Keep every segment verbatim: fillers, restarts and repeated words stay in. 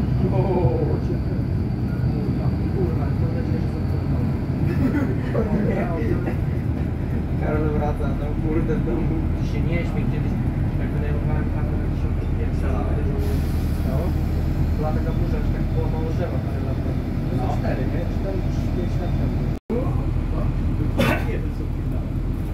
Karol wraca, no kurde, w domu się nie śmiej, kiedyś jak wynajmowałem tam na dziesiątym piętrze, ale stało, była taka burza, że tak było mało drzewa parę lat temu. No cztery, nie? cztery, pięć lat temu. Nie wiem co chwilę.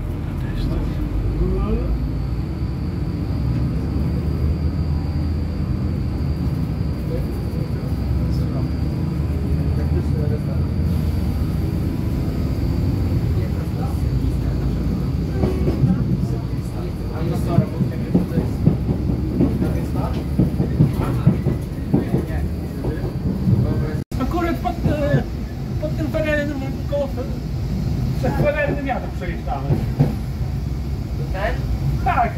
Akurat pod, pod tym fenerem, koło przed fenernym wiatr przejeżdżamy. Ten? Tak.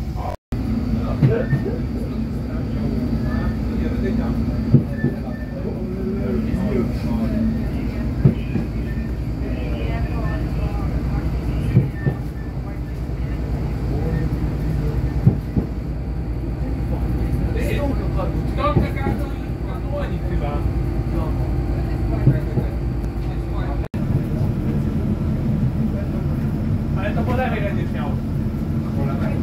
To taka dłoni chyba. Ale to po lewej będziesz miał. Po lewej?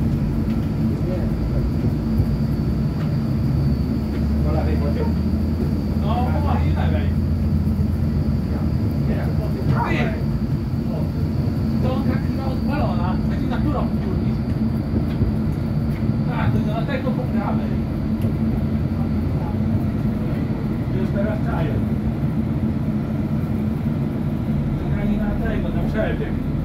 Po lewej pociąg? No, po i lewej. Ty! To on tak chyba odpalona. Będzie na którą kurnik? Tak, to na tego po prawej. Już teraz czaję. Czekali na tego, na przebieg.